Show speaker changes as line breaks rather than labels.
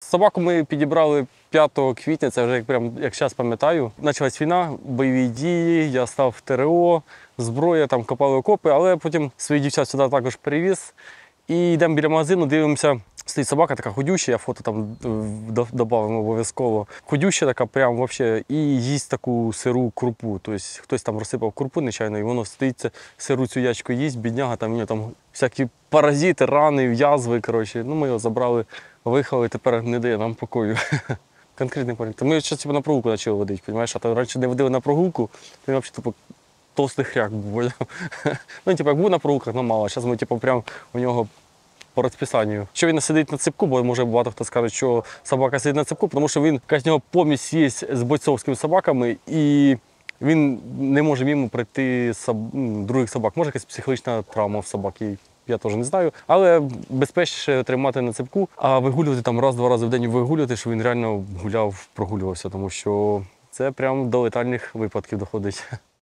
Собаку ми підібрали 5 квітня, це вже як зараз пам'ятаю. Почалась війна, бойові дії, я став в ТРО, зброя, там копали окопи, але потім своїх дівчат сюди також перевіз. І йдемо біля магазину, дивимося, стоїть собака така худюща, я фото там додамо обов'язково. Худюща така прям взагалі, і їсть таку сиру крупу. Тобто хтось там розсипав крупу нечайно, і воно стоїть, сиру цю ячку їсть, бідняга, там у нього там всякі паразити, рани, язви, коротше. Ну, ми його забрали, виїхали, тепер не дає нам покою. Конкретний парень. Ми ще на прогулку почали водити, розумієш? А то раніше не водили на прогулку, то він взагалі типу, толстий хряк був. Ну, типу, як був на прогулках, ну мало. Зараз ми типу, прям у нього по розписанню. Що він не сидить на цепку, бо може багато хто скаже, що собака сидить на цепку, тому що він, якась нього помість є з бойцовськими собаками, і він не може мимо пройти других собак. Може якась психологічна травма в собаки. Я теж не знаю, але безпечніше тримати на цепку, а вигулювати там раз-два рази в день вигулювати, щоб він реально гуляв, прогулювався, тому що це прямо до летальних випадків доходить.